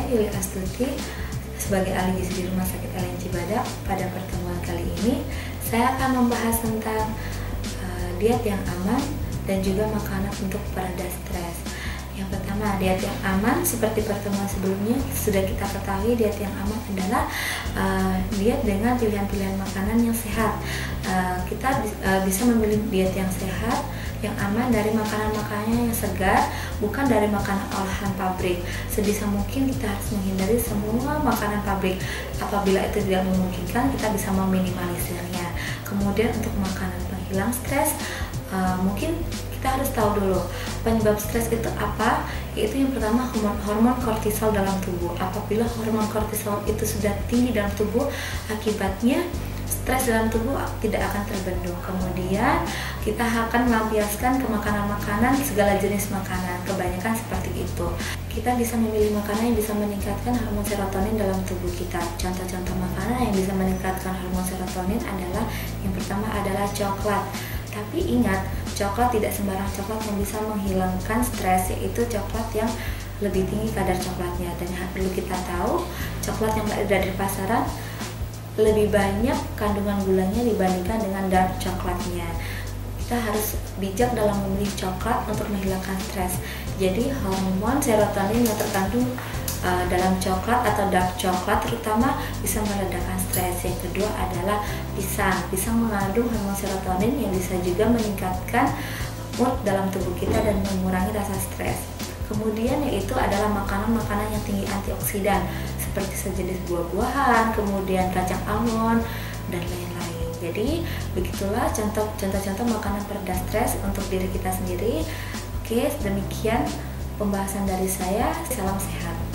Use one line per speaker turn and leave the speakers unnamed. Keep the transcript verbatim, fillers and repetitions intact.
Yuli Astuti sebagai ahli gizi di Rumah Sakit L N Cibadak. Pada pertemuan kali ini saya akan membahas tentang uh, diet yang aman dan juga makanan untuk pereda stres. Yang pertama, diet yang aman. Seperti pertemuan sebelumnya sudah kita ketahui, diet yang aman adalah uh, diet dengan pilihan-pilihan makanan yang sehat. Uh, kita uh, bisa memilih diet yang sehat, yang aman dari makanan-makanan yang segar, bukan dari makanan olahan pabrik. Sebisa mungkin kita harus menghindari semua makanan pabrik. Apabila itu tidak memungkinkan, kita bisa meminimalisirnya. Kemudian untuk makanan penghilang stres, uh, mungkin kita harus tahu dulu penyebab stres itu apa. Yaitu yang pertama, hormon, hormon kortisol dalam tubuh. Apabila hormon kortisol itu sudah tinggi dalam tubuh, akibatnya stres dalam tubuh tidak akan terbendung. Kemudian kita akan melampiaskan ke makanan-makanan, segala jenis makanan, kebanyakan seperti itu. Kita bisa memilih makanan yang bisa meningkatkan hormon serotonin dalam tubuh kita. Contoh-contoh makanan yang bisa meningkatkan hormon serotonin adalah, yang pertama adalah coklat. Tapi ingat, coklat tidak sembarang coklat yang bisa menghilangkan stres, yaitu coklat yang lebih tinggi kadar coklatnya. Dan yang perlu kita tahu, coklat yang berada di pasaran lebih banyak kandungan gulanya dibandingkan dengan dark coklatnya. Kita harus bijak dalam memilih coklat untuk menghilangkan stres. Jadi hormon serotonin yang terkandung uh, dalam coklat atau dark coklat terutama bisa meredakan stres. Yang kedua adalah pisang. Pisang mengandung hormon serotonin yang bisa juga meningkatkan mood dalam tubuh kita dan mengurangi rasa stres. Kemudian yaitu adalah makanan-makanan yang tinggi antioksidan seperti sejenis buah-buahan, kemudian kacang almond, dan lain-lain. Jadi begitulah contoh contoh-contoh makanan pereda stres untuk diri kita sendiri. Oke, demikian pembahasan dari saya. Salam sehat.